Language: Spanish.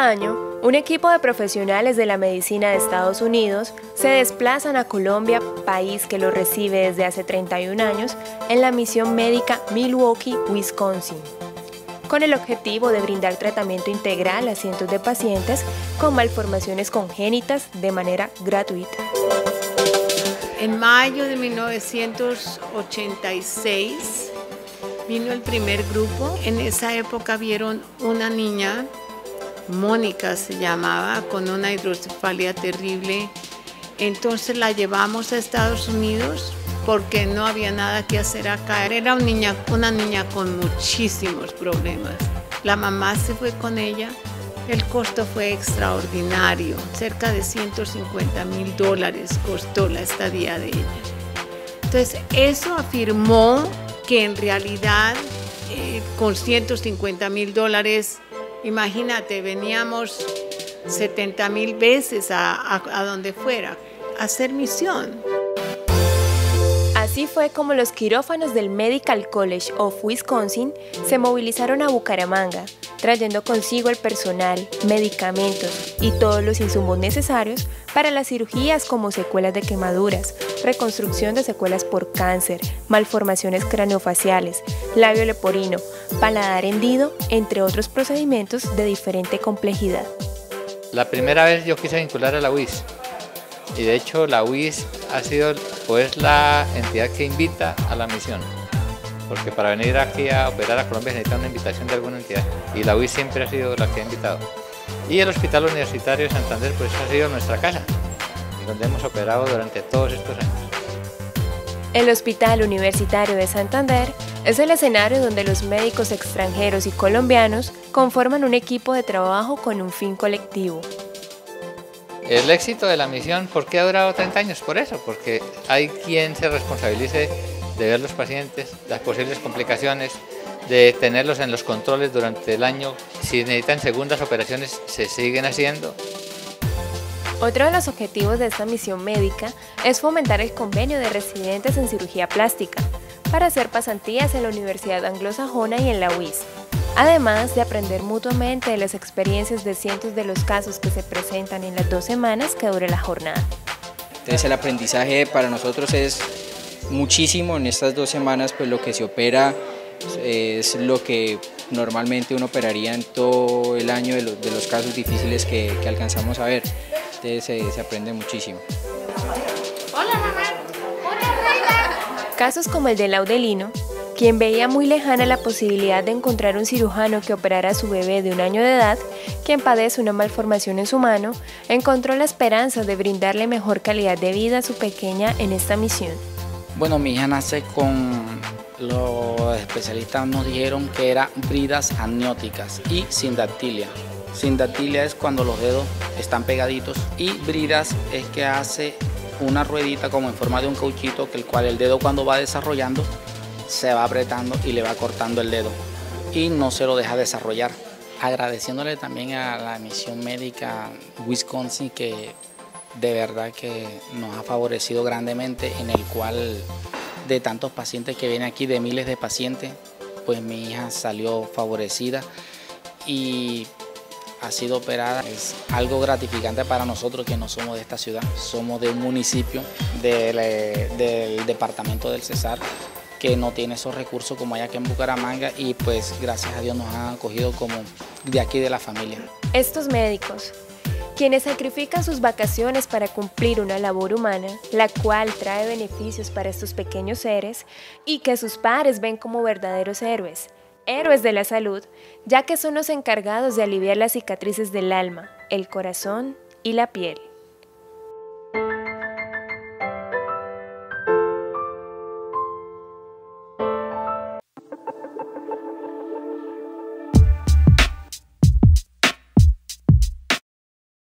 año, un equipo de profesionales de la medicina de Estados Unidos se desplazan a Colombia, país que los recibe desde hace 31 años, en la misión médica Milwaukee, Wisconsin, con el objetivo de brindar tratamiento integral a cientos de pacientes con malformaciones congénitas de manera gratuita. En mayo de 1986 vino el primer grupo. En esa época vieron una niña, Mónica se llamaba, con una hidrocefalia terrible. Entonces la llevamos a Estados Unidos porque no había nada que hacer acá. Era una niña con muchísimos problemas. La mamá se fue con ella. El costo fue extraordinario, cerca de $150,000 costó la estadía de ella. Entonces eso afirmó que en realidad con $150,000, imagínate, veníamos 70,000 veces a donde fuera a hacer misión. Así fue como los quirófanos del Medical College of Wisconsin se movilizaron a Bucaramanga, trayendo consigo el personal, medicamentos y todos los insumos necesarios para las cirugías como secuelas de quemaduras, reconstrucción de secuelas por cáncer, malformaciones craneofaciales, labio leporino, paladar hendido, entre otros procedimientos de diferente complejidad. La primera vez yo quise vincular a la UIS, y de hecho la UIS ha sido pues la entidad que invita a la misión, porque para venir aquí a operar a Colombia necesita una invitación de alguna entidad, y la UIS siempre ha sido la que ha invitado. Y el Hospital Universitario de Santander pues ha sido nuestra casa, donde hemos operado durante todos estos años. El Hospital Universitario de Santander es el escenario donde los médicos extranjeros y colombianos conforman un equipo de trabajo con un fin colectivo. El éxito de la misión, ¿por qué ha durado 30 años? Por eso, porque hay quien se responsabilice de ver los pacientes, las posibles complicaciones, de tenerlos en los controles durante el año. Si necesitan segundas operaciones, se siguen haciendo. Otro de los objetivos de esta misión médica es fomentar el convenio de residentes en cirugía plástica para hacer pasantías en la Universidad Anglosajona y en la UIS, además de aprender mutuamente de las experiencias de cientos de los casos que se presentan en las 2 semanas que dure la jornada. Entonces el aprendizaje para nosotros es muchísimo. En estas 2 semanas pues lo que se opera es lo que normalmente uno operaría en todo el año de los casos difíciles que alcanzamos a ver. Entonces se aprende muchísimo. Hola, mamá. Casos como el de Laudelino, quien veía muy lejana la posibilidad de encontrar un cirujano que operara a su bebé de 1 año de edad, quien padece una malformación en su mano, encontró la esperanza de brindarle mejor calidad de vida a su pequeña en esta misión. Bueno, mi hija nace con, los especialistas nos dijeron que era bridas amnióticas y sindactilia. Sindactilia es cuando los dedos están pegaditos y bridas es que hace una ruedita como en forma de un cauchito, que el cual el dedo cuando va desarrollando se va apretando y le va cortando el dedo y no se lo deja desarrollar. Agradeciéndole también a la misión médica Wisconsin, que de verdad que nos ha favorecido grandemente, en el cual de tantos pacientes que vienen aquí, de miles de pacientes, pues mi hija salió favorecida y ha sido operada. Es algo gratificante para nosotros que no somos de esta ciudad, somos de un municipio del departamento del Cesar, que no tiene esos recursos como hay aquí en Bucaramanga, y pues gracias a Dios nos han acogido como de aquí de la familia. Estos médicos, quienes sacrifican sus vacaciones para cumplir una labor humana, la cual trae beneficios para estos pequeños seres y que sus padres ven como verdaderos héroes de la salud, ya que son los encargados de aliviar las cicatrices del alma, el corazón y la piel.